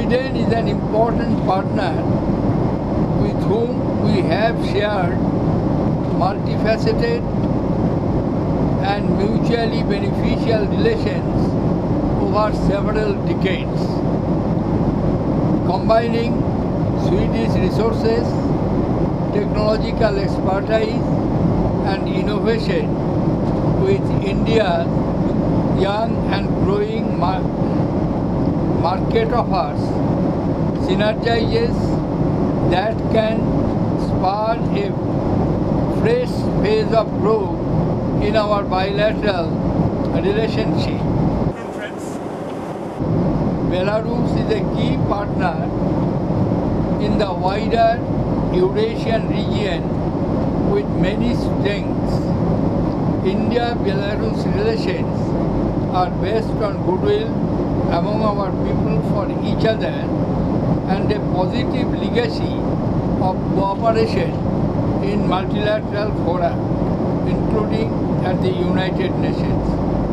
Sweden is an important partner with whom we have shared multifaceted and mutually beneficial relations over several decades. Combining Swedish resources, technological expertise and innovation with India's young and growing market offers synergizes that can spur a fresh phase of growth in our bilateral relationship. Belarus is a key partner in the wider Eurasian region with many strengths. India-Belarus relations are based on goodwill among our people for each other and a positive legacy of cooperation in multilateral fora, including at the United Nations.